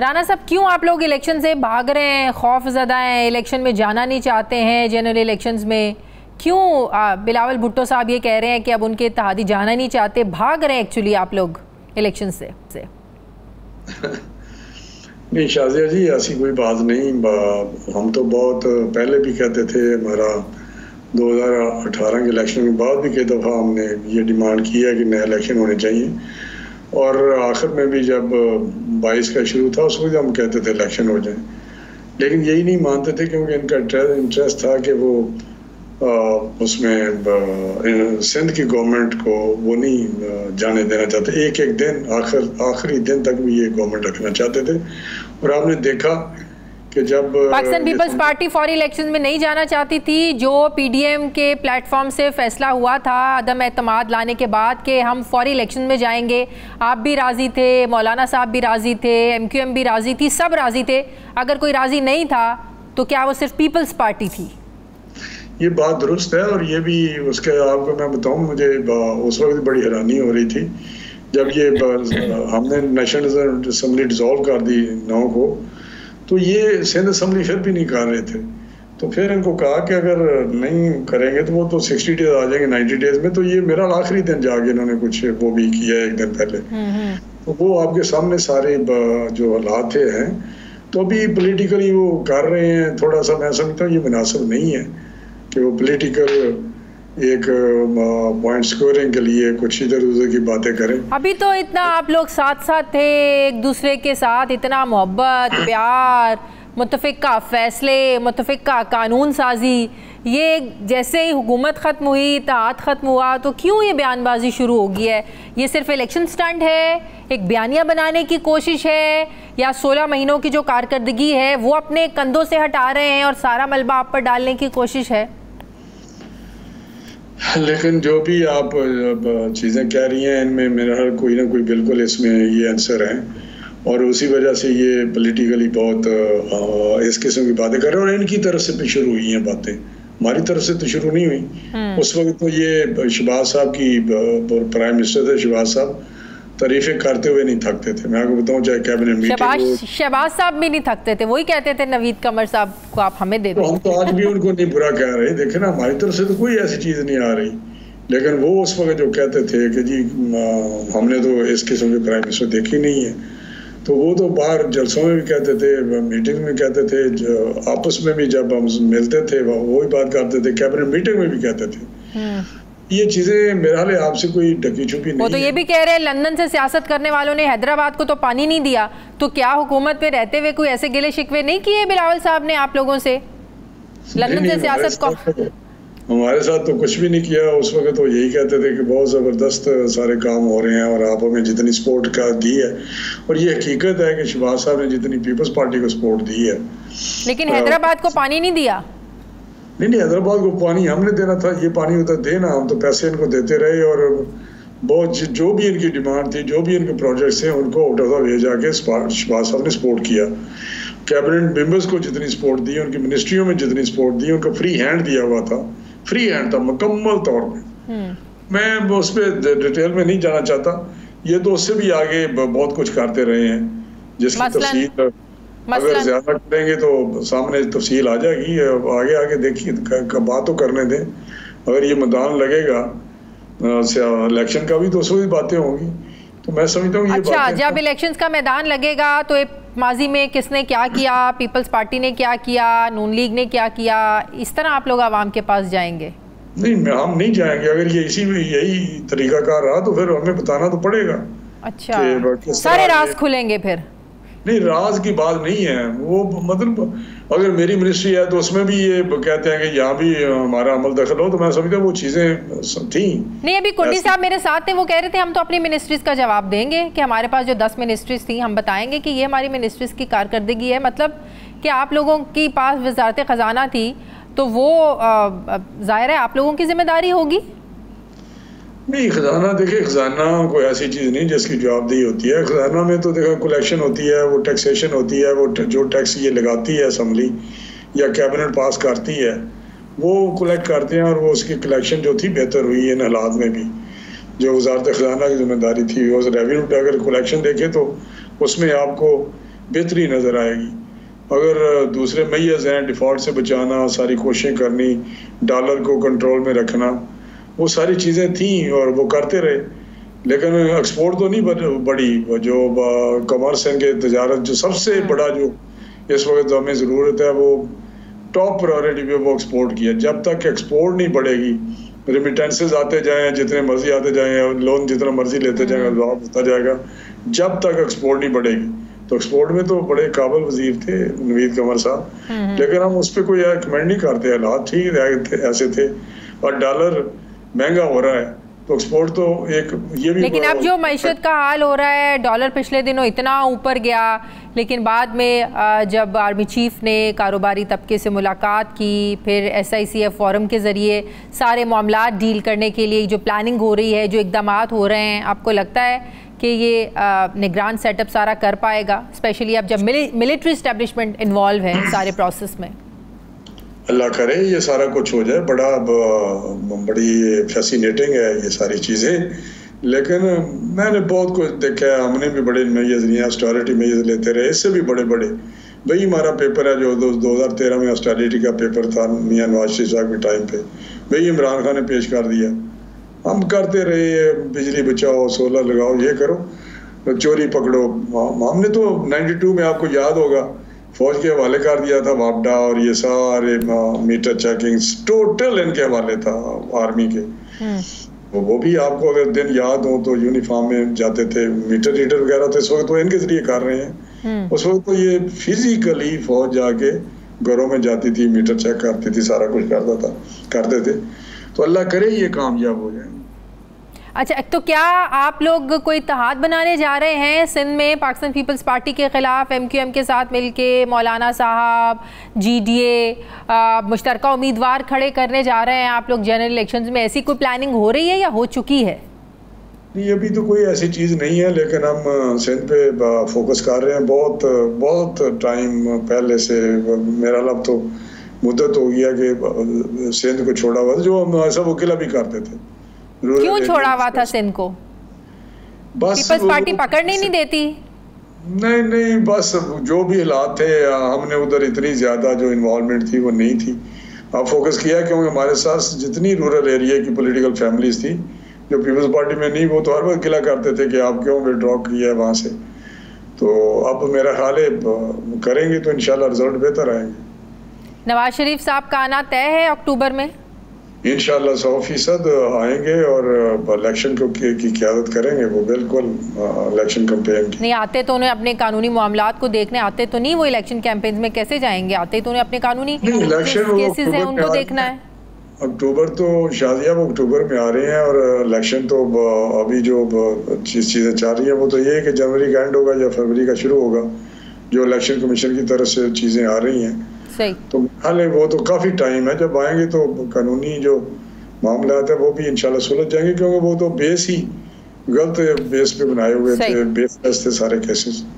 राना साहब, क्यों आप लोग इलेक्शन से भाग रहे हैं, खौफ ज़दा हैं, इलेक्शन में जाना नहीं चाहते हैं? जनरल इलेक्शंस में क्यों बिलावल भुट्टो साहब ये कह रहे हैं कि अब उनके इत्तेहादी जाना नहीं चाहते, भाग रहे हैं एक्चुअली आप लोग इलेक्शन से? नहीं शाजिया जी, ऐसी कोई बात नहीं। हम तो बहुत पहले भी कहते थे, हमारा 2018 के इलेक्शन के बाद भी कई दफ़ा हमने ये डिमांड की है कि नया इलेक्शन होने चाहिए, और आखिर में भी जब 22 का शुरू था उस वक्त हम कहते थे इलेक्शन हो जाए, लेकिन यही नहीं मानते थे क्योंकि इनका इंटरेस्ट था कि वो उसमें सिंध की गवर्नमेंट को वो नहीं जाने देना चाहते। एक एक दिन आखिरी दिन तक भी ये गवर्नमेंट रखना चाहते थे, और आपने देखा कि जब पाकिस्तान पीपल्स पार्टी फौरी इलेक्शन में नहीं जाना चाहती थी, जो पीडीएम के प्लेटफॉर्म से फैसला हुआ था अदम एतमाद लाने के बाद कि हम फौरी इलेक्शन में जाएंगे, आप भी राजी थे, मौलाना साहब भी राजी थे, एमक्यूएम भी राजी थी, सब राजी थे। अगर कोई राजी नहीं था तो क्या वो सिर्फ पीपल्स पार्टी थी? ये बात दुरुस्त है, और ये भी उसके आपको मैं बताऊं, मुझे उस वक्त बड़ी हैरानी हो रही थी जब ये हमने नेशनल असम्बली डिसॉल्व कर दी 9 को, तो ये सिंध असम्बली फिर भी नहीं कर रहे थे। तो फिर इनको कहा कि अगर नहीं करेंगे तो वो तो 60 डेज आ जाएंगे 90 डेज में, तो ये मेरा आखिरी दिन जाके इन्होंने कुछ वो भी किया एक दिन पहले। तो वो आपके सामने सारे जो हालात हैं, तो अभी पोलिटिकली वो कर रहे हैं। थोड़ा सा मैं समझता हूँ ये मुनासिब नहीं है कि वो पोलिटिकल एक पॉइंट स्कोरिंग के लिए कुछ इधर उधर की बातें करें। अभी तो इतना आप लोग साथ साथ थे एक दूसरे के साथ, इतना मोहब्बत, प्यार, मुत्तफ़िक़ा फैसले, मुत्तफ़िक़ा कानून साजी, ये जैसे ही हुकूमत ख़त्म हुई, इत्तेहाद ख़त्म हुआ, तो क्यों ये बयानबाजी शुरू हो गई है? ये सिर्फ इलेक्शन स्टंट है, एक बयानिया बनाने की कोशिश है, या 16 महीनों की जो कारकर्दगी है वो अपने कंधों से हटा रहे हैं और सारा मलबा आप पर डालने की कोशिश है? लेकिन जो भी आप चीज़ें कह रही हैं, इनमें मेरा कोई ना कोई बिल्कुल इसमें ये आंसर है, और उसी वजह से ये पॉलिटिकली बहुत इस किस्म की बातें कर रहे हैं। और इनकी तरफ से भी शुरू हुई हैं बातें, हमारी तरफ से तो शुरू नहीं हुई। उस वक्त तो ये शहबाज साहब की प्राइम मिनिस्टर थे, शहबाज साहब तारीफें करते हुए नहीं थकते थे। मैं आपको बताऊं, चाहे कैबिनेट मीटिंग, शहबाज साहब भी नहीं थकते थे, वही कहते थे नवीद कमर साहब को आप हमें दे दो। हम तो आज भी उनको नहीं बुरा कह रहे, देखे ना, हमारी तरफ से तो कोई ऐसी चीज नहीं आ रही, लेकिन वो उस वक्त जो कहते थे कि जी हमने तो इस किस्म के प्राइम मिनिस्टर देखी नहीं है, तो वो तो बाहर जलसों में भी कहते थे, मीटिंग में कहते थे, आपस में भी जब हम मिलते थे वही बात करते थे, कैबिनेट मीटिंग में भी कहते थे। ये चीजें मेरे हाल आपसे कोई ढकी छुपी नहीं। वो तो ये भी कह रहे हैं लंदन से सियासत करने वालों ने हैदराबाद को तो पानी नहीं दिया, तो क्या हुकूमत पे रहते हुए कोई ऐसे गिले शिकवे नहीं किए बिलावल साहब ने आप लोगों से? लंदन से सियासत को हमारे साथ तो कुछ भी नहीं किया। उस वक्त तो यही कहते थे कि बहुत ज़बरदस्त सारे काम हो रहे हैं और आप हमें जितनी सपोर्ट का दी है, और ये हकीकत है कि शहबाज साहब ने जितनी पीपल्स पार्टी को सपोर्ट दी है। लेकिन हैदराबाद को पानी नहीं दिया। नहीं, हैदराबाद को पानी हमने देना था, ये पानी होता देना, हम तो पैसे इनको देते रहे, और बहुत जो भी इनकी डिमांड थी, जो भी इनके प्रोजेक्ट्स हैं, उनको उठा भेजा के शहबाज साहब ने सपोर्ट किया। कैबिनेट मेंबर्स को जितनी सपोर्ट दी, उनकी मिनिस्ट्रियों में जितनी सपोर्ट दी, उनको फ्री हैंड दिया हुआ था, फ्री हैंड था मुकम्मल तौर पे। मैं उस पर डिटेल में नहीं जाना चाहता, ये तो उससे भी आगे बहुत कुछ करते रहे हैं, जिसकी तफसील अगर ज्यादा करेंगे तो सामने तफसील आ जाएगी। आगे आगे देखिए, बात तो करने दें। अगर ये मैदान लगेगा इलेक्शन का भी तो उसमें बातें होंगी, तो मैं समझता हूँ। अच्छा, जब इलेक्शंस का मैदान लगेगा तो माजी में किसने क्या किया, पीपल्स पार्टी ने क्या किया, नून लीग ने क्या किया, इस तरह आप लोग आवाम के पास जाएंगे? नहीं, हम नहीं जाएंगे। अगर ये यही तरीकाकार रहा तो फिर हमें बताना तो पड़ेगा। अच्छा, सारे राज खुलेंगे फिर? नहीं, राज की बात नहीं है वो, मतलब अगर मेरी मिनिस्ट्री है तो उसमें भी ये कहते हैं कि यहाँ भी हमारा अमल दखल हो, तो मैं समझता हूँ वो चीजें थी। नहीं, अभी कुंडी साहब मेरे साथ थे, वो कह रहे थे हम तो अपनी मिनिस्ट्रीज का जवाब देंगे कि हमारे पास जो 10 मिनिस्ट्रीज थी हम बताएंगे कि ये हमारी मिनिस्ट्रीज की कारकर्दगी है। मतलब कि आप लोगों के पास वजारत खजाना थी तो वो जाहिर है आप लोगों की जिम्मेदारी होगी। नहीं, खजाना देखिए, खजाना कोई ऐसी चीज़ नहीं जिसकी जवाबदेही होती है। खजाना में तो देखो कलेक्शन होती है, वो टैक्सेशन होती है, वो जो टैक्स ये लगाती है असम्बली या कैबिनेट पास करती है वो कलेक्ट करते हैं, और वो उसकी कलेक्शन जो थी बेहतर हुई इन हालात में भी। जो वजारत खजाना की जिम्मेदारी थी, वो रेवेन्यू अगर कलेक्शन देखे तो उसमें आपको बेहतरी नज़र आएगी। अगर दूसरे मैयज़ हैं, डिफ़ॉल्ट से बचाना, सारी कोशिशें करनी, डॉलर को कंट्रोल में रखना, वो सारी चीज़ें थी और वो करते रहे। लेकिन एक्सपोर्ट तो नहीं बढ़ी। जो कमर्स के तजारत जो सबसे बड़ा जो इस वक्त हमें ज़रूरत है वो टॉप प्रायोरिटी पे वो एक्सपोर्ट किया। जब तक एक्सपोर्ट नहीं बढ़ेगी, रिमिटेंसेस आते जाएं, जितने मर्जी आते जाएं, लोन जितना मर्जी लेते जाएंगे, जवाब होता जाएगा। जब तक एक्सपोर्ट नहीं बढ़ेगी, तो एक्सपोर्ट में तो बड़े काबिल वजीर थे नवीद कमर साहब, लेकिन हम उस पर कोई कमेंट नहीं करते। हालात ठीक ऐसे थे और डॉलर महंगा हो रहा है, तो एक्सपोर्ट तो एक ये भी। लेकिन अब जो मईशत का हाल हो रहा है, डॉलर पिछले दिनों इतना ऊपर गया, लेकिन बाद में जब आर्मी चीफ ने कारोबारी तबके से मुलाकात की, फिर SICF फोरम के ज़रिए सारे मामला डील करने के लिए जो प्लानिंग हो रही है, जो इक़दामात हो रहे हैं, आपको लगता है कि ये निगरान सेटअप सारा कर पाएगा, स्पेशली अब जब मिलिट्री इस्टेब्लिशमेंट इन्वॉल्व है सारे प्रोसेस में? अल्लाह करे ये सारा कुछ हो जाए। बड़ी फैसिनेटिंग है ये सारी चीज़ें, लेकिन मैंने बहुत कुछ देखा है। हमने भी बड़े मेजर्स लिए, ऑस्टेरिटी मेजर्स लेते रहे, इससे भी बड़े बड़े। वही हमारा पेपर है जो 2013 में ऑस्टेरिटी का पेपर था मियां नवाज शरीफ साहब के टाइम पे, वही इमरान खान ने पेश कर दिया। हम करते रहे, बिजली बचाओ, सोलर लगाओ, ये करो, चोरी पकड़ो। हमने तो 92 में आपको याद होगा फौज के हवाले कर दिया था वापडा, और ये सारे मीटर चेकिंग टोटल इनके हवाले था आर्मी के। वो भी आपको अगर दिन याद हो तो यूनिफॉर्म में जाते थे, मीटर रीडर वगैरह तो इस वक्त तो इनके जरिए कर रहे हैं। उस वक्त तो ये फिजिकली फौज जाके घरों में जाती थी, मीटर चेक करती थी, सारा कुछ करते थे। तो अल्लाह करे ये कामयाब हो जाए। अच्छा, तो क्या आप लोग कोई इत्तेहाद बनाने जा रहे हैं सिंध में पाकिस्तान पीपल्स पार्टी के खिलाफ, MQM के साथ मिलके, मौलाना साहब, GDA मुश्तरका उम्मीदवार खड़े करने जा रहे हैं आप लोग जनरल इलेक्शंस में? ऐसी कोई प्लानिंग हो रही है या हो चुकी है? नहीं, अभी तो कोई ऐसी चीज़ नहीं है, लेकिन हम सिंध पे फोकस कर रहे हैं। बहुत टाइम पहले से, मेरा लब तो मुद्दत हो गया कि सिंध को छोड़ा हुआ, जो हम सब वकीला भी करते थे। क्यों छोड़ा हुआ था सिंध को? बस पीपल्स पार्टी पकड़ने नहीं देती? नहीं, बस जो भी हालात थे, हमने उधर इतनी ज्यादा जो इन्वॉल्वमेंट थी वो नहीं थी। अब फोकस किया क्योंकि हमारे साथ जितनी रूरल एरिया की पॉलिटिकल फैमिलीज थी जो पीपल्स पार्टी में नहीं, वो तो हर वक्त गिला करते थे कि आप क्यों विड्रॉ किया है वहां से। तो अब मेरा ख्याल है करेंगे तो इंशाल्लाह रिजल्ट बेहतर आएंगे। नवाज शरीफ साहब का आना तय है अक्टूबर में? इंशाल्लाह 100% आएंगे और इलेक्शन को की क़यादत करेंगे वो, बिल्कुल इलेक्शन कैंपेन की। नहीं आते तो उन्हें अपने कानूनी मामलात को देखने आते तो नहीं, वो इलेक्शन कैंपेन में कैसे जाएंगे? आते तो उन्हें अपने कानूनी केसेस हैं उनको देखना है। अक्टूबर तो शादियाँ वो अक्टूबर में आ रही हैं, और इलेक्शन तो अभी जो चीज़ें चल रही हैं वो तो ये है कि जनवरी का एंड होगा या फरवरी का शुरू होगा, जो इलेक्शन कमीशन की तरफ से चीज़ें आ रही हैं। सही। तो हाल वो तो काफ़ी टाइम है, जब आएंगे तो कानूनी जो मामला है वो भी इंशाल्लाह सुलझ जाएंगे, क्योंकि वो तो बेस ही गलत बेस पे बनाए हुए थे, बेस थे सारे केसेस।